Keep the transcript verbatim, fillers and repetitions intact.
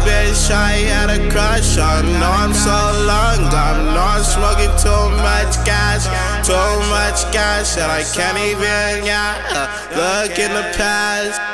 bitch I had a crush on. No, I'm so long gone. No, I'm smoking too much gas, too much gas, and I can't even, yeah, look in the past.